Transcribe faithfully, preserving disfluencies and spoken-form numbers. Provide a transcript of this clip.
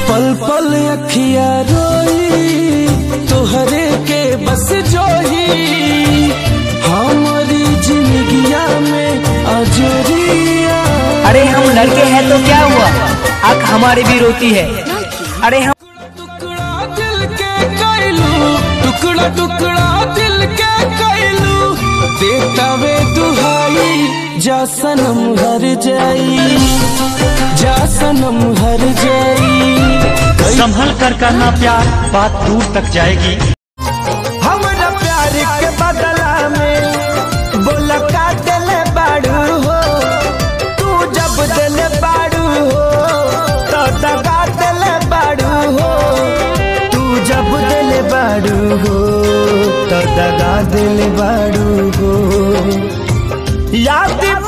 पल पल अखिया रोई तोहरे के बस जोही हमारी जिंदगिया में अजरिया। अरे हम लड़के हैं तो क्या हुआ, आँख हमारी भी रोती है। अरे हम टुकड़ा दिल के कैलू, टुकड़ा टुकड़ा दिल के कैलू, देता वे दुहाई जा सनम हर जाई, जा सनम हर जाई। संभल कर करना प्यार, बात दूर तक जाएगी। हमारा प्यार के बदला में बोला का दिल बाड़ू हो, तू जब दिल बाड़ू हो तो दगा दिल बाड़ू हो, तू जब दिल बाड़ू हो तो दगा दिल बाड़ू हो। याद